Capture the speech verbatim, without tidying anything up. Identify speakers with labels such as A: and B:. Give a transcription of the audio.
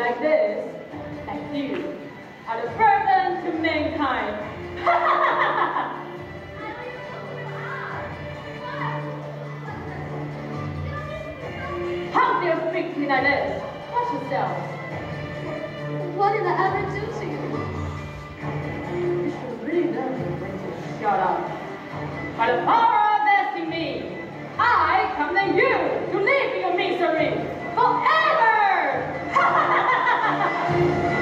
A: like this, and you are the burden to mankind. How dare you speak to me like this? Watch yourself.
B: What did I ever do to you?
A: You should really learn to when to shut up. By the power that's in me, I command you to live in your misery forever!